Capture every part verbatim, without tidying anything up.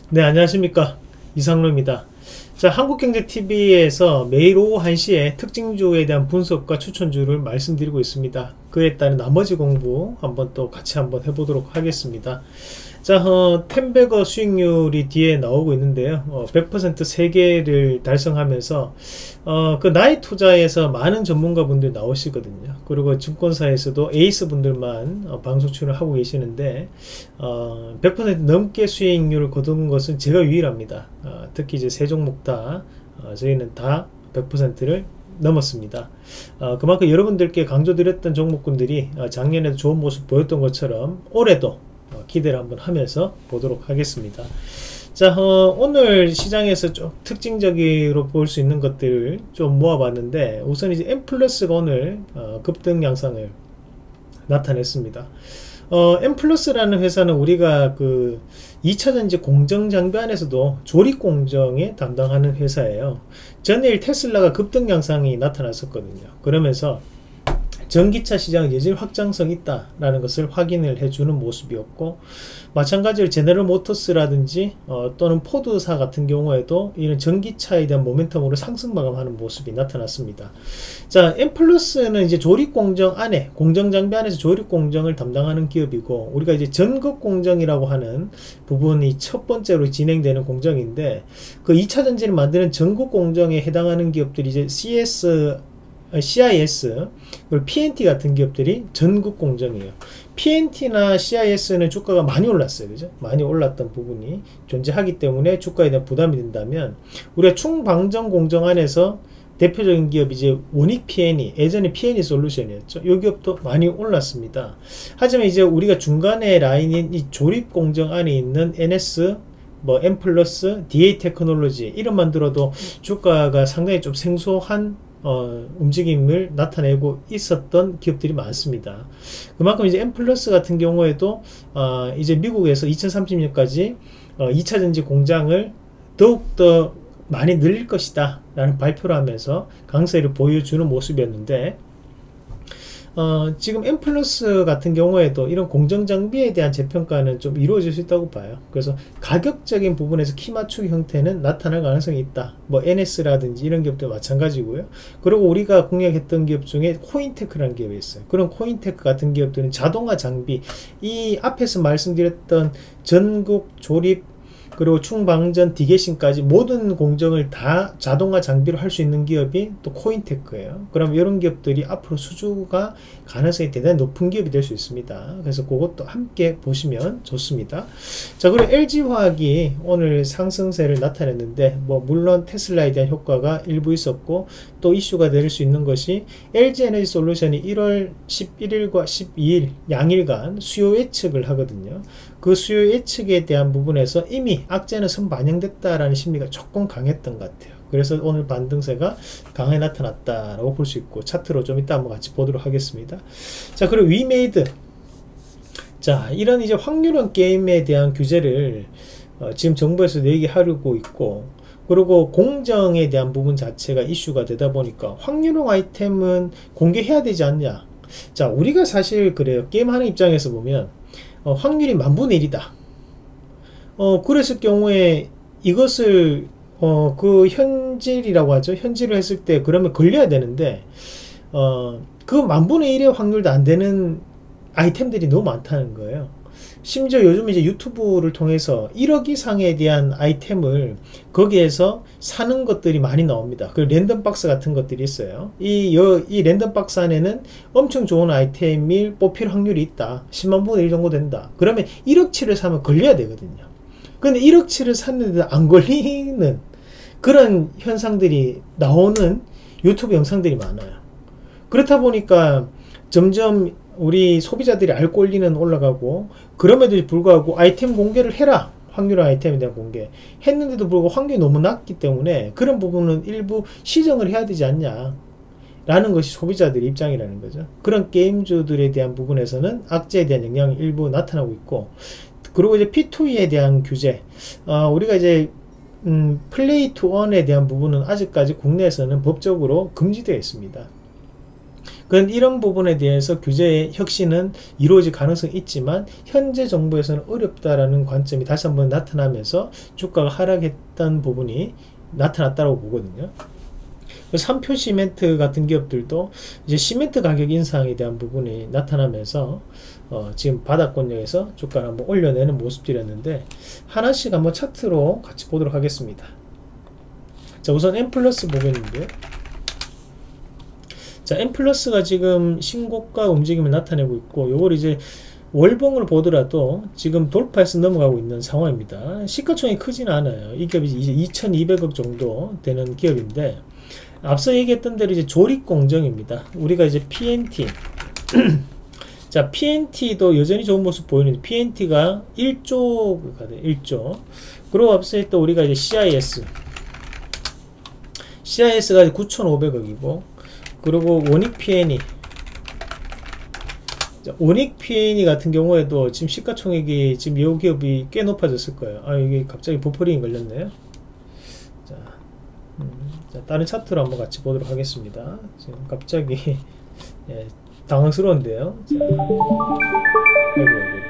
네, 안녕하십니까. 이상로입니다. 자, 한국경제티비에서 매일 오후 한 시에 특징주에 대한 분석과 추천주를 말씀드리고 있습니다. 그에 따른 나머지 공부 한번 또 같이 한번 해보도록 하겠습니다. 자, 어, 텐베거 수익률이 뒤에 나오고 있는데요. 어, 백 퍼센트 세 개를 달성하면서 어, 그 나이 투자에서 많은 전문가분들이 나오시거든요. 그리고 증권사에서도 에이스 분들만 어, 방송 출연을 하고 계시는데 어, 백 퍼센트 넘게 수익률을 거둔 것은 제가 유일합니다. 어, 특히 이제 세 종목 다 어, 저희는 다 백 퍼센트를 넘었습니다. 어, 그만큼 여러분들께 강조드렸던 종목군들이 어, 작년에도 좋은 모습 보였던 것처럼 올해도 어, 기대를 한번 하면서 보도록 하겠습니다. 자, 어, 오늘 시장에서 좀 특징적으로 볼 수 있는 것들을 좀 모아봤는데, 우선 이제 M 플러스가 오늘 어, 급등 양상을 나타냈습니다. 어, M 플러스라는 회사는 우리가 그 이 차전지 공정 장비 안에서도 조립 공정에 담당하는 회사예요. 전일 테슬라가 급등 양상이 나타났었거든요. 그러면서 전기차 시장은 여전히 확장성이 있다라는 것을 확인을 해주는 모습이었고, 마찬가지로 제너럴 모터스라든지 어, 또는 포드사 같은 경우에도 이런 전기차에 대한 모멘텀으로 상승 마감하는 모습이 나타났습니다. 자, M 플러스는 이제 조립 공정 안에, 공정 장비 안에서 조립 공정을 담당하는 기업이고, 우리가 이제 전극 공정이라고 하는 부분이 첫 번째로 진행되는 공정인데, 그 이 차 전지를 만드는 전극 공정에 해당하는 기업들이 이제 씨에스 씨아이에스 그리고 피엔티 같은 기업들이 전국 공정이에요. 피엔티나 씨아이에스는 주가가 많이 올랐어요. 그죠? 많이 올랐던 부분이 존재하기 때문에 주가에 대한 부담이 된다면, 우리가 충방정 공정 안에서 대표적인 기업이 이제 원익 피엔이, 예전에 피엔이 솔루션이었죠. 이 기업도 많이 올랐습니다. 하지만 이제 우리가 중간에 라인인 이 조립 공정 안에 있는 엔에스, 뭐 M 플러스, 디에이 테크놀로지 이름만 들어도 주가가 상당히 좀 생소한 어, 움직임을 나타내고 있었던 기업들이 많습니다. 그만큼 이제 M 플러스 같은 경우에도 어, 이제 미국에서 이천삼십 년까지 어, 이 차 전지 공장을 더욱더 많이 늘릴 것이다 라는 발표를 하면서 강세를 보여주는 모습이었는데, 어, 지금 M 플러스 같은 경우에도 이런 공정 장비에 대한 재평가는 좀 이루어질 수 있다고 봐요. 그래서 가격적인 부분에서 키 맞추기 형태는 나타날 가능성이 있다. 뭐 엔에스라든지 이런 기업도 마찬가지고요. 그리고 우리가 공략했던 기업 중에 코인테크라는 기업이 있어요. 그런 코인테크 같은 기업들은 자동화 장비, 이 앞에서 말씀드렸던 전국 조립 그리고 충방전 디게싱까지 모든 공정을 다 자동화 장비로 할 수 있는 기업이 또 코인테크예요. 그럼 이런 기업들이 앞으로 수주가 가능성이 대단히 높은 기업이 될 수 있습니다. 그래서 그것도 함께 보시면 좋습니다. 자, 그리고 엘지화학이 오늘 상승세를 나타냈는데, 뭐 물론 테슬라에 대한 효과가 일부 있었고, 또 이슈가 될 수 있는 것이 엘지에너지솔루션이 일월 십일일과 십이일 양일간 수요 예측을 하거든요. 그 수요 예측에 대한 부분에서 이미 악재는 선반영됐다라는 심리가 조금 강했던 것 같아요. 그래서 오늘 반등세가 강하게 나타났다라고 볼 수 있고, 차트로 좀 이따 한번 같이 보도록 하겠습니다. 자, 그리고 위메이드. 자, 이런 이제 확률형 게임에 대한 규제를 어, 지금 정부에서 얘기하려고 있고, 그리고 공정에 대한 부분 자체가 이슈가 되다 보니까 확률형 아이템은 공개해야 되지 않냐. 자, 우리가 사실 그래요. 게임하는 입장에서 보면 어, 확률이 만분의 일이다. 어, 그랬을 경우에 이것을 어, 그 현질이라고 하죠. 현질을 했을 때 그러면 걸려야 되는데, 어, 그 만분의 일의 확률도 안 되는 아이템들이 너무 많다는 거예요. 심지어 요즘 이제 유튜브를 통해서 일억 이상에 대한 아이템을 거기에서 사는 것들이 많이 나옵니다. 그 랜덤박스 같은 것들이 있어요. 이, 여, 이 랜덤박스 안에는 엄청 좋은 아이템이 뽑힐 확률이 있다. 십만 분의 일 정도 된다. 그러면 일억치를 사면 걸려야 되거든요. 근데 일억치를 샀는데 안 걸리는 그런 현상들이 나오는 유튜브 영상들이 많아요. 그렇다 보니까 점점 우리 소비자들이 알 권리는 올라가고, 그럼에도 불구하고 아이템 공개를 해라. 확률 아이템에 대한 공개 했는데도 불구하고 확률이 너무 낮기 때문에 그런 부분은 일부 시정을 해야 되지 않냐 라는 것이 소비자들의 입장이라는 거죠. 그런 게임주들에 대한 부분에서는 악재에 대한 영향이 일부 나타나고 있고, 그리고 이제 피 투 이에 대한 규제, 어, 우리가 이제 음, 플레이 투 원에 대한 부분은 아직까지 국내에서는 법적으로 금지되어 있습니다. 그런 이런 부분에 대해서 규제의 혁신은 이루어질 가능성이 있지만 현재 정부에서는 어렵다라는 관점이 다시 한번 나타나면서 주가가 하락했던 부분이 나타났다고 보거든요. 삼표 시멘트 같은 기업들도 이제 시멘트 가격 인상에 대한 부분이 나타나면서 어 지금 바닥권역에서 주가를 한번 올려내는 모습들이었는데, 하나씩 한번 차트로 같이 보도록 하겠습니다. 자, 우선 M 플러스 보겠는데요. 자, M 플러스가 지금 신고가 움직임을 나타내고 있고, 요걸 이제 월봉을 보더라도 지금 돌파해서 넘어가고 있는 상황입니다. 시가총액이 크진 않아요. 이 기업이 이제 이천이백억 정도 되는 기업인데, 앞서 얘기했던 대로 이제 조립 공정입니다. 우리가 이제 피엔티 자, 피엔티도 여전히 좋은 모습 보이는데, 피엔티가 일조가 돼, 일조. 그리고 앞서 했던 우리가 이제 씨아이에스 씨아이에스가 구천오백억이고, 그리고 원익 피엔이, 원익 피엔이 같은 경우에도 지금 시가총액이 지금 이 기업이 꽤 높아졌을 거예요. 아, 이게 갑자기 버퍼링이 걸렸네요. 자, 음, 자, 다른 차트로 한번 같이 보도록 하겠습니다. 지금 갑자기 예, 당황스러운데요. 자, 아이고, 아이고.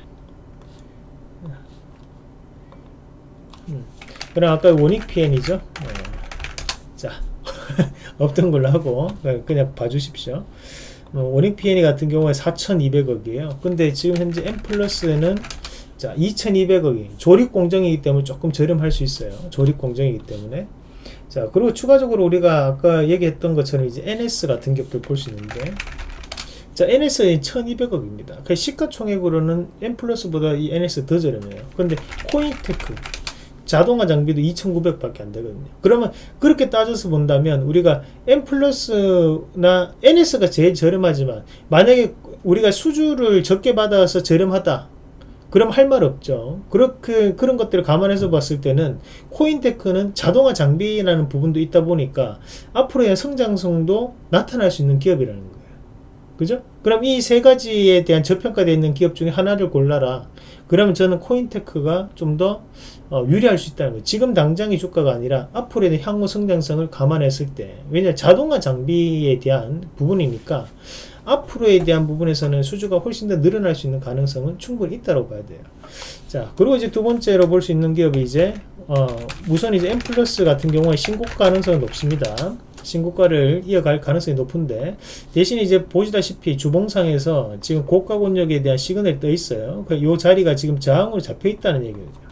음, 그럼 아까 원익 피엔이죠. 어, 자, 없던 걸로 하고 그냥 봐주십시오. 어, 원익 피엔이 같은 경우에 사천이백억이에요. 근데 지금 현재 M 플러스는 자 이천이백억이 조립 공정이기 때문에 조금 저렴할 수 있어요. 조립 공정이기 때문에. 자, 그리고 추가적으로 우리가 아까 얘기했던 것처럼 이제 엔에스 같은 기업들 볼 수 있는데, 자, 엔에스는 천이백억입니다. 그 시가총액으로는 M 플러스보다 이 엔에스 더 저렴해요. 근데 코인테크 자동화 장비도 이천구백밖에 안 되거든요. 그러면 그렇게 따져서 본다면 우리가 M 플러스나 엔에스가 제일 저렴하지만, 만약에 우리가 수주를 적게 받아서 저렴하다, 그럼 할 말 없죠. 그렇게 그런 것들을 감안해서 봤을 때는 코인테크는 자동화 장비라는 부분도 있다 보니까 앞으로의 성장성도 나타날 수 있는 기업이라는 거예요. 그죠? 그럼 이 세 가지에 대한 저평가되어 있는 기업 중에 하나를 골라라. 그러면 저는 코인테크가 좀 더 어, 유리할 수 있다는 거예요. 지금 당장의 주가가 아니라 앞으로의 향후 성장성을 감안했을 때. 왜냐하면 자동화 장비에 대한 부분이니까 앞으로에 대한 부분에서는 수주가 훨씬 더 늘어날 수 있는 가능성은 충분히 있다고 봐야 돼요. 자, 그리고 이제 두 번째로 볼 수 있는 기업이 이제 어, 우선 이제 M 플러스 같은 경우에 신고가 가능성은 높습니다. 신고가를 이어갈 가능성이 높은데, 대신 이제 보시다시피 주봉상에서 지금 고가 권역에 대한 시그널이 떠 있어요. 이 자리가 지금 저항으로 잡혀 있다는 얘기죠.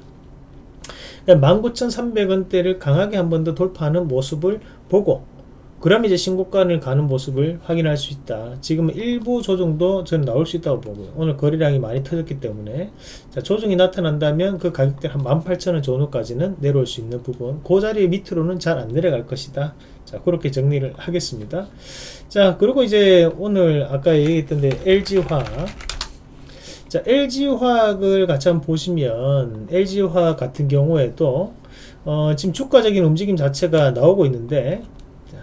만 구천삼백 원대를 강하게 한 번 더 돌파하는 모습을 보고, 그럼 이제 신고가를 가는 모습을 확인할 수 있다. 지금 일부 조정도 저는 나올 수 있다고 보고요. 오늘 거래량이 많이 터졌기 때문에, 자, 조정이 나타난다면 그 가격대 한 만 팔천 원 전후까지는 내려올 수 있는 부분, 그 자리 밑으로는 잘 안 내려갈 것이다. 자, 그렇게 정리를 하겠습니다. 자, 그리고 이제 오늘 아까 얘기했던데 엘지화학. 자, 엘지화학을 같이 한번 보시면, 엘지화학 같은 경우에도 어, 지금 주가적인 움직임 자체가 나오고 있는데, 자,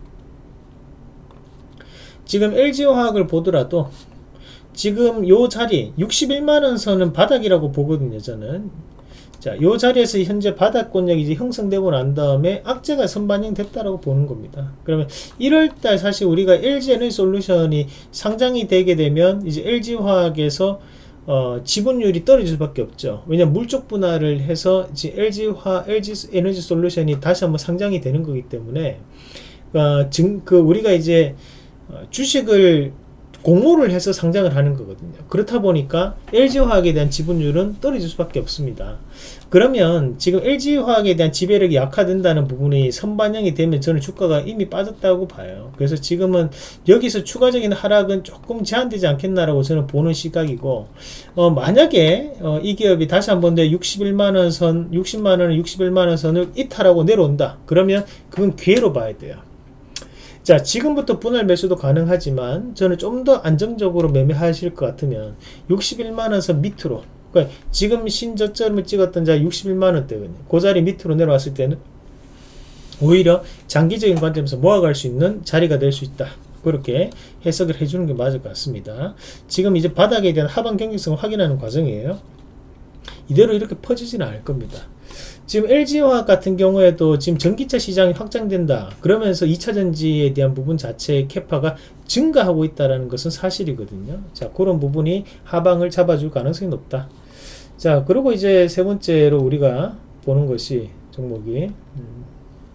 지금 엘지화학을 보더라도 지금 요 자리 육십일만 원 선은 바닥이라고 보거든요, 저는. 자, 요 자리에서 현재 바닥권역이 이제 형성되고 난 다음에 악재가 선반영 됐다라고 보는 겁니다. 그러면 일월달 사실 우리가 엘지에너지솔루션이 상장이 되게 되면 이제 엘지화학에서 어, 지분율이 떨어질 수밖에 없죠. 왜냐면 물적 분할을 해서 이제 엘지화, 엘지에너지솔루션이 다시 한번 상장이 되는 거기 때문에 어, 증, 그 우리가 이제 어, 주식을 공모를 해서 상장을 하는 거거든요. 그렇다 보니까 엘지화학에 대한 지분율은 떨어질 수밖에 없습니다. 그러면 지금 엘지화학에 대한 지배력이 약화된다는 부분이 선반영이 되면 저는 주가가 이미 빠졌다고 봐요. 그래서 지금은 여기서 추가적인 하락은 조금 제한되지 않겠나라고 저는 보는 시각이고, 어, 만약에 어, 이 기업이 다시 한번 더 육십일만 원 선, 육십만 원, 육십일만 원 선을 이탈하고 내려온다. 그러면 그건 기회로 봐야 돼요. 자, 지금부터 분할 매수도 가능하지만 저는 좀 더 안정적으로 매매하실 것 같으면 육십일만 원 선 밑으로, 그러니까 지금 신저점을 찍었던 자 육십일만 원대거든요. 그 자리 밑으로 내려왔을 때는 오히려 장기적인 관점에서 모아갈 수 있는 자리가 될 수 있다. 그렇게 해석을 해주는 게 맞을 것 같습니다. 지금 이제 바닥에 대한 하방 경직성을 확인하는 과정이에요. 이대로 이렇게 퍼지지는 않을 겁니다. 지금 엘지화학 같은 경우에도 지금 전기차 시장이 확장된다 그러면서 이차 전지에 대한 부분 자체의 캐파가 증가하고 있다는 것은 사실이거든요. 자, 그런 부분이 하방을 잡아줄 가능성이 높다. 자, 그리고 이제 세 번째로 우리가 보는 것이 종목이 음.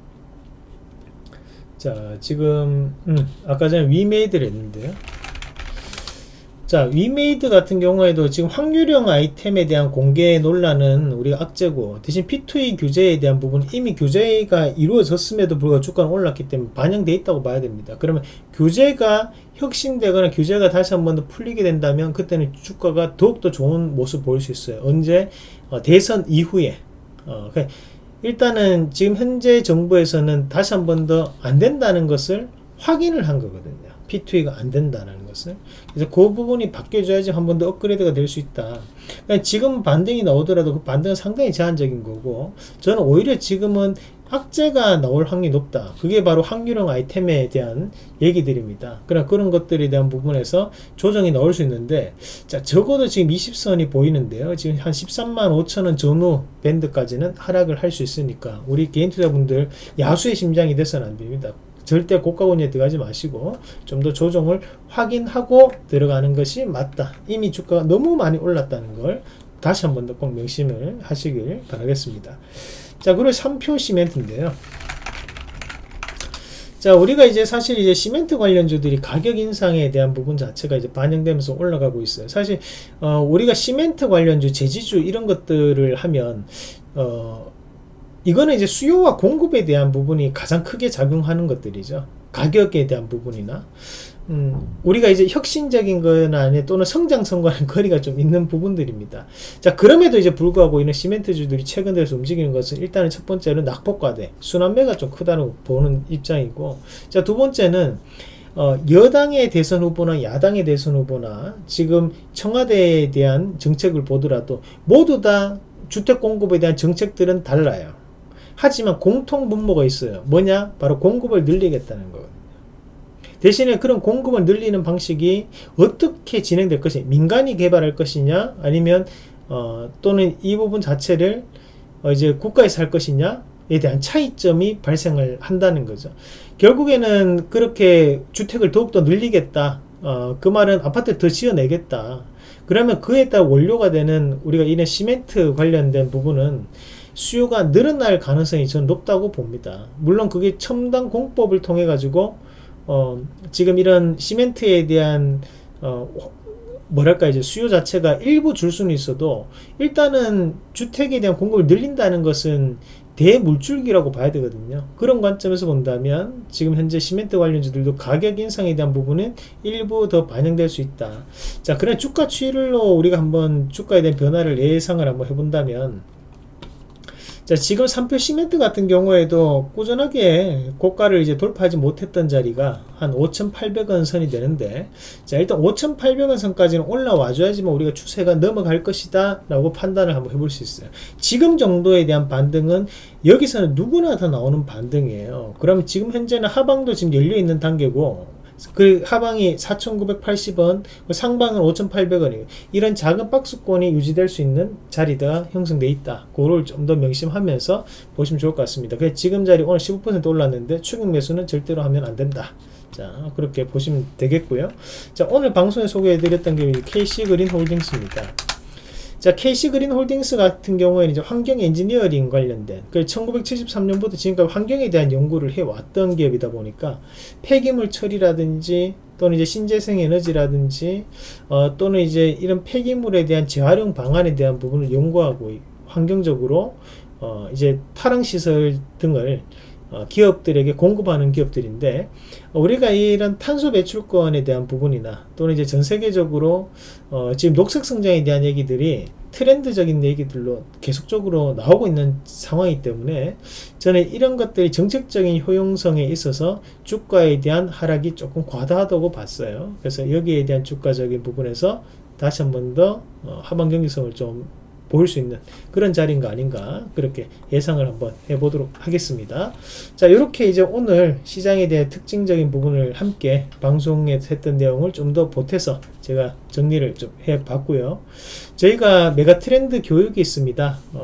자, 지금 음, 아까 전에 위메이드를 했는데요. 자, 위메이드 같은 경우에도 지금 확률형 아이템에 대한 공개 논란은 우리가 악재고, 대신 피 투 이 규제에 대한 부분은 이미 규제가 이루어졌음에도 불구하고 주가는 올랐기 때문에 반영되어 있다고 봐야 됩니다. 그러면 규제가 혁신되거나 규제가 다시 한 번 더 풀리게 된다면 그때는 주가가 더욱더 좋은 모습을 보일 수 있어요. 언제? 어, 대선 이후에. 어, 그러니까 일단은 지금 현재 정부에서는 다시 한 번 더 안 된다는 것을 확인을 한 거거든요. 피 투 이가 안 된다는 것을. 그래서 그 부분이 바뀌어줘야지 한 번 더 업그레이드가 될 수 있다. 그러니까 지금 반등이 나오더라도 그 반등은 상당히 제한적인 거고, 저는 오히려 지금은 악재가 나올 확률이 높다. 그게 바로 확률형 아이템에 대한 얘기들입니다. 그러나 그런 것들에 대한 부분에서 조정이 나올 수 있는데, 자, 적어도 지금 이십 선이 보이는데요. 지금 한 십삼만 오천 원 전후 밴드까지는 하락을 할 수 있으니까 우리 개인 투자분들 야수의 심장이 돼서는 안 됩니다. 절대 고가권에 들어가지 마시고 좀 더 조정을 확인하고 들어가는 것이 맞다. 이미 주가가 너무 많이 올랐다는 걸 다시 한 번 더 꼭 명심을 하시길 바라겠습니다. 자, 그리고 삼 표 시멘트인데요. 자, 우리가 이제 사실 이제 시멘트 관련주들이 가격 인상에 대한 부분 자체가 이제 반영되면서 올라가고 있어요. 사실 어, 우리가 시멘트 관련주, 제지주 이런 것들을 하면 어, 이거는 이제 수요와 공급에 대한 부분이 가장 크게 작용하는 것들이죠. 가격에 대한 부분이나 음, 우리가 이제 혁신적인 거나 아니 또는 성장성과는 거리가 좀 있는 부분들입니다. 자, 그럼에도 이제 불구하고 이런 시멘트주들이 최근 들어서 움직이는 것은 일단은 첫 번째는 낙폭과대, 순환매가 좀 크다고 보는 입장이고, 자, 두 번째는 어, 여당의 대선 후보나 야당의 대선 후보나 지금 청와대에 대한 정책을 보더라도 모두 다 주택 공급에 대한 정책들은 달라요. 하지만 공통 분모가 있어요. 뭐냐? 바로 공급을 늘리겠다는 거거든요. 대신에 그런 공급을 늘리는 방식이 어떻게 진행될 것이냐, 민간이 개발할 것이냐, 아니면 어, 또는 이 부분 자체를 어, 이제 국가에서 할 것이냐에 대한 차이점이 발생을 한다는 거죠. 결국에는 그렇게 주택을 더욱더 늘리겠다. 어, 그 말은 아파트 더 지어내겠다. 그러면 그에 따라 원료가 되는 우리가 이런 시멘트 관련된 부분은 수요가 늘어날 가능성이 저는 높다고 봅니다. 물론 그게 첨단 공법을 통해 가지고 어, 지금 이런 시멘트에 대한 어, 뭐랄까 이제 수요 자체가 일부 줄 수는 있어도 일단은 주택에 대한 공급을 늘린다는 것은 대물줄기라고 봐야 되거든요. 그런 관점에서 본다면 지금 현재 시멘트 관련주들도 가격 인상에 대한 부분은 일부 더 반영될 수 있다. 자, 그런 주가 추이로 우리가 한번 주가에 대한 변화를 예상을 한번 해본다면, 자, 지금 삼 표 시멘트 같은 경우에도 꾸준하게 고가를 이제 돌파하지 못했던 자리가 한 오천팔백 원 선이 되는데, 자, 일단 오천팔백 원 선까지는 올라와 줘야지만 우리가 추세가 넘어갈 것이다 라고 판단을 한번 해볼 수 있어요. 지금 정도에 대한 반등은 여기서는 누구나 다 나오는 반등이에요. 그럼 지금 현재는 하방도 지금 열려 있는 단계고, 그 하방이 사천구백팔십 원, 상방은 오천팔백 원이에요. 이런 작은 박스권이 유지될 수 있는 자리가 형성되어 있다. 그거를 좀 더 명심하면서 보시면 좋을 것 같습니다. 그래서 지금 자리 오늘 십오 퍼센트 올랐는데 추격 매수는 절대로 하면 안 된다. 자, 그렇게 보시면 되겠고요. 자, 오늘 방송에 소개해드렸던 게 케이씨그린 홀딩스입니다. 자, 케이씨그린 홀딩스 같은 경우에는 이제 환경 엔지니어링 관련된, 그 천구백칠십삼 년부터 지금까지 환경에 대한 연구를 해왔던 기업이다 보니까 폐기물 처리라든지 또는 이제 신재생 에너지라든지 어, 또는 이제 이런 폐기물에 대한 재활용 방안에 대한 부분을 연구하고 환경적으로 어, 이제 탈항 시설 등을 어, 기업들에게 공급하는 기업들인데, 어, 우리가 이런 탄소 배출권에 대한 부분이나 또는 이제 전 세계적으로 어, 지금 녹색 성장에 대한 얘기들이 트렌드적인 얘기들로 계속적으로 나오고 있는 상황이기 때문에 저는 이런 것들이 정책적인 효용성에 있어서 주가에 대한 하락이 조금 과다하다고 봤어요. 그래서 여기에 대한 주가적인 부분에서 다시 한 번 더 어, 하방 경직성을 좀 보일 수 있는 그런 자리인 거 아닌가, 그렇게 예상을 한번 해보도록 하겠습니다. 자, 이렇게 이제 오늘 시장에 대해 특징적인 부분을 함께 방송에 했던 내용을 좀 더 보태서 제가 정리를 좀 해봤고요. 저희가 메가 트렌드 교육이 있습니다. 어,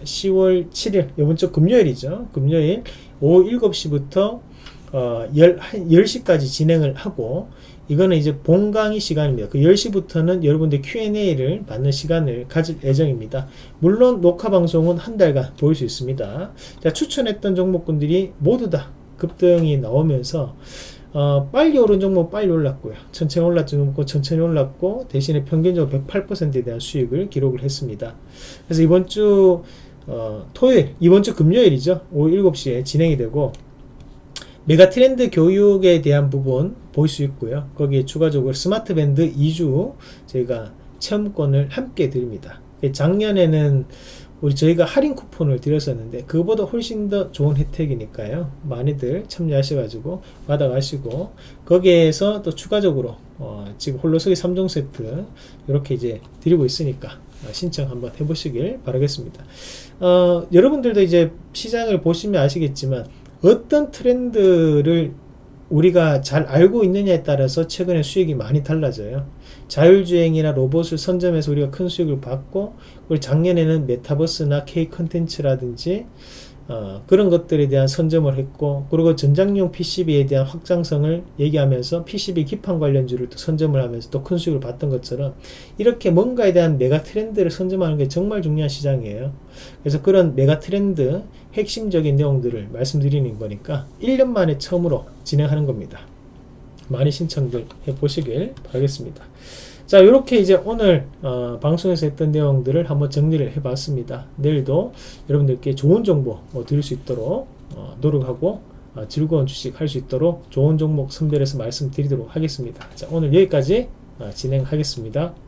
시월 칠일 이번 주 금요일이죠. 금요일 오후 일곱 시부터 어, 열 시까지 진행을 하고, 이거는 이제 본강의 시간입니다. 그 열 시부터는 여러분들 큐 앤 에이를 받는 시간을 가질 예정입니다. 물론 녹화 방송은 한 달간 보일 수 있습니다. 자, 추천했던 종목군들이 모두 다 급등이 나오면서 어, 빨리 오른 종목 빨리 올랐고요. 천천히 올랐던 종목 천천히 올랐고, 대신에 평균적으로 백팔 퍼센트에 대한 수익을 기록을 했습니다. 그래서 이번 주 어, 토요일, 이번 주 금요일이죠. 오후 일곱 시에 진행이 되고, 메가트렌드 교육에 대한 부분 볼 수 있고요. 거기에 추가적으로 스마트밴드 이 주 저희가 체험권을 함께 드립니다. 작년에는 우리 저희가 할인 쿠폰을 드렸었는데 그거보다 훨씬 더 좋은 혜택이니까요. 많이들 참여하셔가지고 받아가시고, 거기에서 또 추가적으로 어 지금 홀로서기 삼 종 세트 이렇게 이제 드리고 있으니까 신청 한번 해보시길 바라겠습니다. 어, 여러분들도 이제 시장을 보시면 아시겠지만 어떤 트렌드를 우리가 잘 알고 있느냐에 따라서 최근에 수익이 많이 달라져요. 자율주행이나 로봇을 선점해서 우리가 큰 수익을 받고, 우리 작년에는 메타버스나 K 컨텐츠라든지 어, 그런 것들에 대한 선점을 했고, 그리고 전장용 피씨비에 대한 확장성을 얘기하면서 피씨비 기판 관련주를 또 선점을 하면서 또 큰 수익을 봤던 것처럼, 이렇게 뭔가에 대한 메가 트렌드를 선점하는 게 정말 중요한 시장이에요. 그래서 그런 메가 트렌드 핵심적인 내용들을 말씀드리는 거니까 일 년 만에 처음으로 진행하는 겁니다. 많이 신청들 해보시길 바라겠습니다. 자, 이렇게 이제 오늘 어, 방송에서 했던 내용들을 한번 정리를 해봤습니다. 내일도 여러분들께 좋은 정보 어, 드릴 수 있도록 어, 노력하고 어, 즐거운 주식 할 수 있도록 좋은 종목 선별해서 말씀드리도록 하겠습니다. 자, 오늘 여기까지 어, 진행하겠습니다.